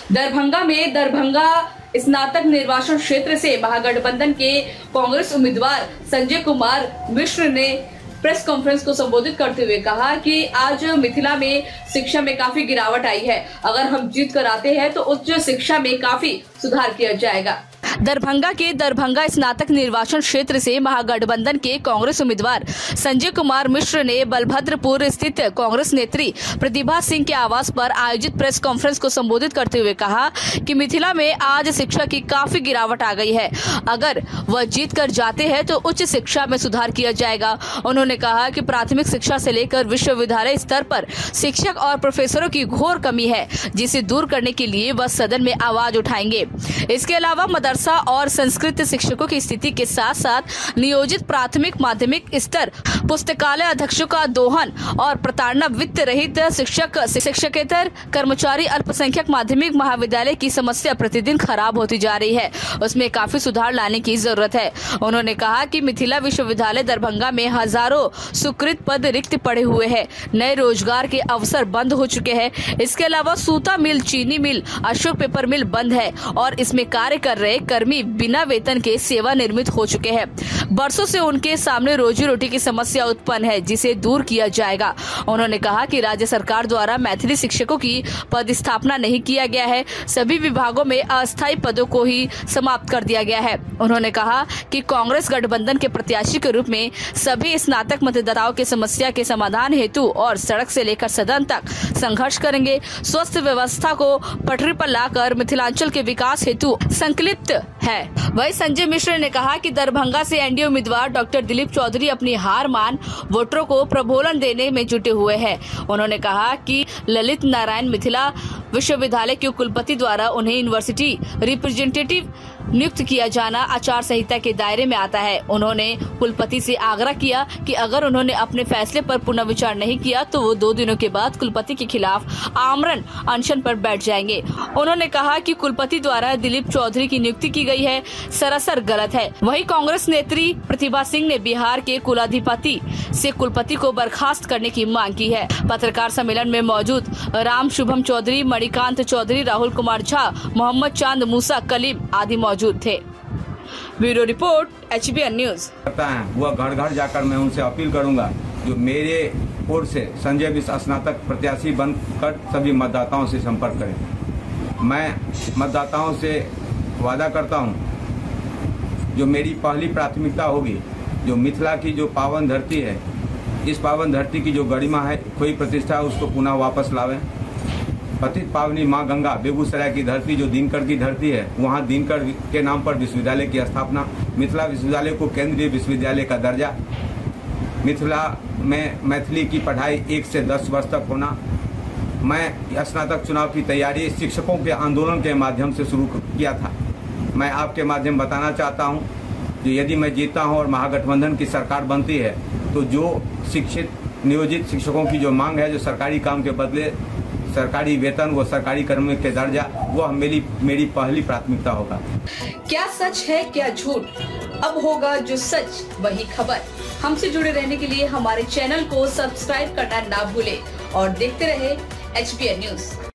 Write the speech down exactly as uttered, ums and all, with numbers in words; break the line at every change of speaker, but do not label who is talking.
दरभंगा में दरभंगा स्नातक निर्वाचन क्षेत्र से महागठबंधन के कांग्रेस उम्मीदवार संजय कुमार मिश्र ने प्रेस कॉन्फ्रेंस को संबोधित करते हुए कहा कि आज मिथिला में शिक्षा में काफी गिरावट आई है। अगर हम जीत कर आते हैं तो उच्च शिक्षा में काफी सुधार किया जाएगा। दरभंगा के दरभंगा स्नातक निर्वाचन क्षेत्र से महागठबंधन के कांग्रेस उम्मीदवार संजय कुमार मिश्र ने बलभद्रपुर स्थित कांग्रेस नेत्री प्रतिभा सिंह के आवास पर आयोजित प्रेस कॉन्फ्रेंस को संबोधित करते हुए कहा कि मिथिला में आज शिक्षा की काफी गिरावट आ गई है। अगर वह जीत कर जाते हैं तो उच्च शिक्षा में सुधार किया जाएगा। उन्होंने कहा कि प्राथमिक शिक्षा से लेकर विश्वविद्यालय स्तर पर शिक्षक और प्रोफेसरों की घोर कमी है, जिसे दूर करने के लिए वह सदन में आवाज उठाएंगे। इसके अलावा मदरसा और संस्कृत शिक्षकों की स्थिति के साथ साथ नियोजित प्राथमिक माध्यमिक स्तर पुस्तकालय अध्यक्षों का दोहन और प्रताड़ना, वित्त रहित शिक्षक शिक्षकेतर कर्मचारी, अल्पसंख्यक माध्यमिक महाविद्यालय की समस्या प्रतिदिन खराब होती जा रही है, उसमें काफी सुधार लाने की जरूरत है। उन्होंने कहा कि मिथिला विश्वविद्यालय दरभंगा में हजारों स्वीकृत पद रिक्त पड़े हुए हैं, नए रोजगार के अवसर बंद हो चुके हैं। इसके अलावा सूता मिल, चीनी मिल, अशोक पेपर मिल बंद है और इसमें कार्य कर रहे कर्मी बिना वेतन के सेवा निर्मित हो चुके हैं। बरसों से उनके सामने रोजी रोटी की समस्या उत्पन्न है, जिसे दूर किया जाएगा। उन्होंने कहा कि राज्य सरकार द्वारा मैथिली शिक्षकों की पद स्थापना नहीं किया गया है, सभी विभागों में अस्थायी पदों को ही समाप्त कर दिया गया है। उन्होंने कहा कि कांग्रेस गठबंधन के प्रत्याशी के रूप में सभी स्नातक मतदाताओं की समस्या के समाधान हेतु और सड़क से लेकर सदन तक संघर्ष करेंगे। स्वस्थ व्यवस्था को पटरी पर लाकर मिथिलांचल के विकास हेतु संकल्पित है। वही संजय मिश्र ने कहा कि दरभंगा से एनडीए उम्मीदवार डॉक्टर दिलीप चौधरी अपनी हार मान वोटरों को प्रबोधन देने में जुटे हुए हैं। उन्होंने कहा कि ललित नारायण मिथिला विश्वविद्यालय के कुलपति द्वारा उन्हें यूनिवर्सिटी रिप्रेजेंटेटिव नियुक्त किया जाना आचार संहिता के दायरे में आता है। उन्होंने कुलपति से आग्रह किया कि अगर उन्होंने अपने फैसले पर पुनर्विचार नहीं किया तो वो दो दिनों के बाद कुलपति के खिलाफ आमरण अनशन पर बैठ जाएंगे। उन्होंने कहा कि कुलपति द्वारा दिलीप चौधरी की नियुक्ति की गई है, सरासर गलत है। वहीं कांग्रेस नेत्री प्रतिभा सिंह ने बिहार के कुलाधिपति से कुलपति को बर्खास्त करने की मांग की है। पत्रकार सम्मेलन में मौजूद राम शुभम चौधरी, मणिकांत चौधरी, राहुल कुमार झा, मोहम्मद चांद मूसा कलीम आदि मौजूद थे। Bureau report, H B N news.
करता है वह घर घर जाकर मैं उनसे अपील करूंगा जो मेरे ओर से संजय मिश्र स्नातक प्रत्याशी बनकर सभी मतदाताओं से संपर्क करें। मैं मतदाताओं से वादा करता हूं जो मेरी पहली प्राथमिकता होगी, जो मिथिला की जो पावन धरती है, इस पावन धरती की जो गरिमा है, कोई प्रतिष्ठा, उसको पुनः वापस लावें। पतित पावनी माँ गंगा बेगूसराय की धरती जो दिनकर की धरती है, वहाँ दिनकर के नाम पर विश्वविद्यालय की स्थापना, मिथिला विश्वविद्यालय को केंद्रीय विश्वविद्यालय का दर्जा, मिथिला में मैथिली की पढ़ाई एक से दस वर्ष तक होना। मैं स्नातक चुनाव की तैयारी शिक्षकों के आंदोलन के माध्यम से शुरू किया था। मैं आपके माध्यम बताना चाहता हूं कि यदि मैं जीता हूं और महागठबंधन की सरकार बनती है तो जो शिक्षित नियोजित शिक्षकों की जो मांग है, जो सरकारी काम के बदले सरकारी वेतन, वो सरकारी कर्मी के दर्जा, वो मेरी मेरी पहली प्राथमिकता होगा।
क्या सच है क्या झूठ, अब होगा जो सच वही खबर। हमसे जुड़े रहने के लिए हमारे चैनल को सब्सक्राइब करना ना भूले और देखते रहे एच बी एन न्यूज।